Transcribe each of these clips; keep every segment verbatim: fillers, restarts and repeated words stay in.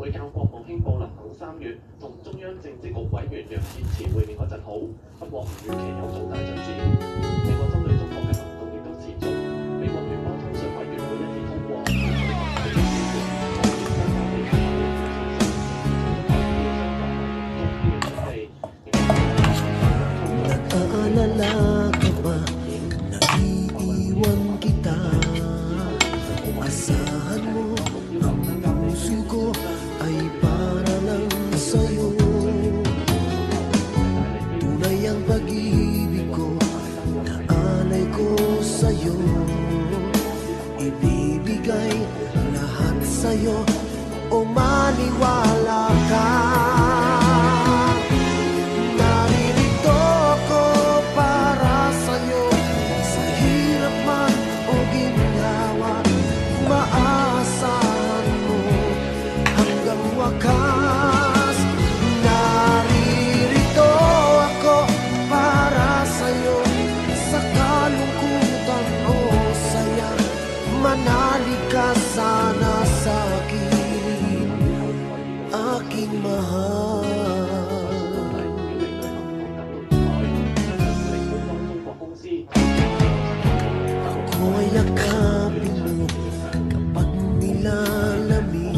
會靠國務卿布林肯三月同中央政治局委員楊潔篪會面嗰陣好，不過唔預期有重大進展。美國針對中國嘅行動亦都持續，美國聯邦通訊委員會一致通過對香港嘅議員同意相關地區嘅 Nag-aalala ka ba, naiiwan kita? Asahan mo, ang puso ko ay para lang sa'yo. Tunay ang pag-ibig ko, naalay ko sa'yo. Ibibigay lahat sa'yo, o maniwala ka. Wakas, naririto ako para sa'yo. Sa kalungkutan o saya, manalig ka sana sa'kin, aking mahal. Ako ay yakapin mo kapag nilalamig.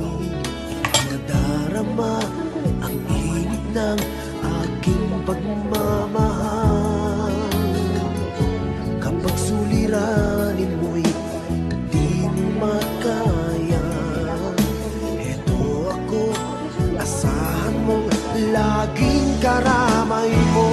Ang init ng aking pagmamahal. Kapag suliranin mo'y di mo makaya, eto ako, asahan mong laging karamay mo.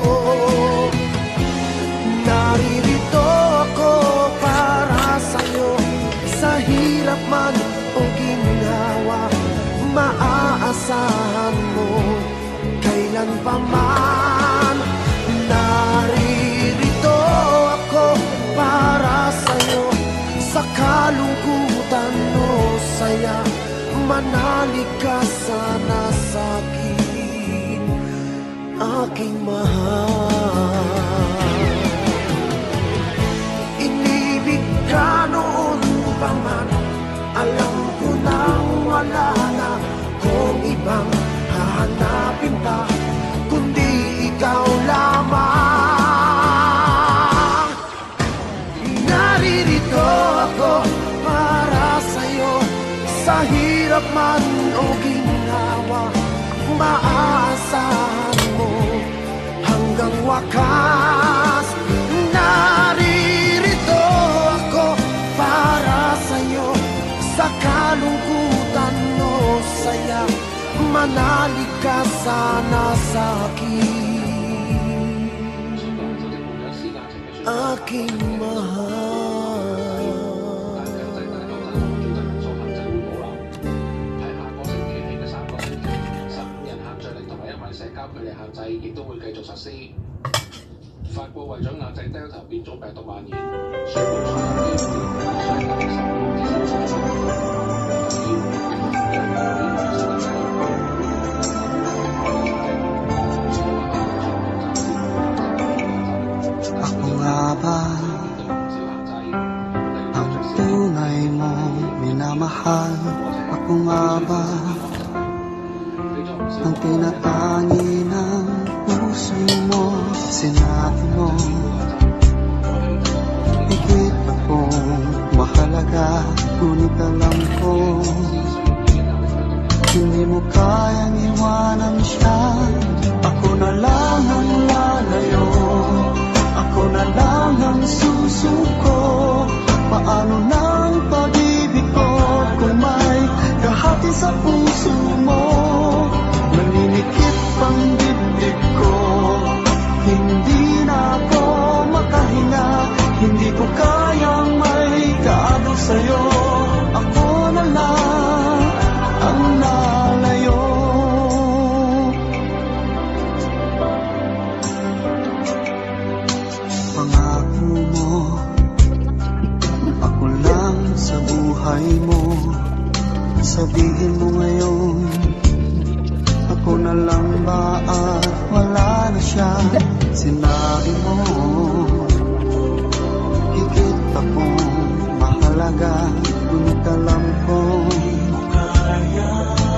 Naririto ako para sa'yo, sa hirap man o ginhawa. Maaasahan mo kailan pa man. Naririto ako para sa'yo, sa kalungkutan o saya, manalig ka sana sa'kin, aking mahal. Inibig ka noon pa man, alam ko nang wala na kung ibang hahanapin pa, kundi ikaw lamang. Naririto ako para sa'yo, sa hirap man o ginhawa. Maaasahan mo hanggang wakas. Naririto ako para sa'yo, sa kalungkutan o saya, manalig ka sana sa'kin, aking mahal. 法國為咗壓制 Delta 變種病毒蔓延，宣布全面基本面相隔十五至十四周。 Ako nga ba ang tunay mong minamahal? Ako nga ba ang tinatangi ng puso mo? Sinabi mo higit akong mahalaga, ngunit alam ko hindi mo kayang iwanan siya. Ako na lang ang lalayo, ako na lang ang susuko. Paano na ang pag-ibig ko kung may kahati sa puso mo? Naninikip ang dibdib ko, hindi na ako makahinga. Hindi ko kayang may kaagaw sa'yo. Ako na lang ang lalayo. Pangako mo, ako lang sa buhay mo. Sabihin mo ngayon, ako na lang ba at wala na siya? Sinabi mo higit akong mahalaga, ngunit alam ko kaya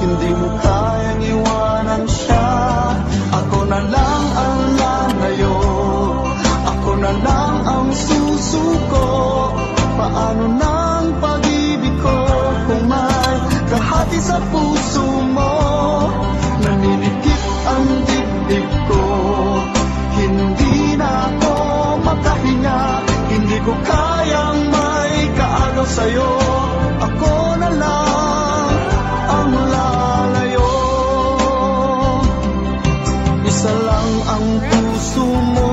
mo. Naninikip ang dibdib ko, hindi na ako makahinga. Hindi ko kayang may kaagaw sa'yo, ako na lang ang lalayo. Isa lang ang puso mo,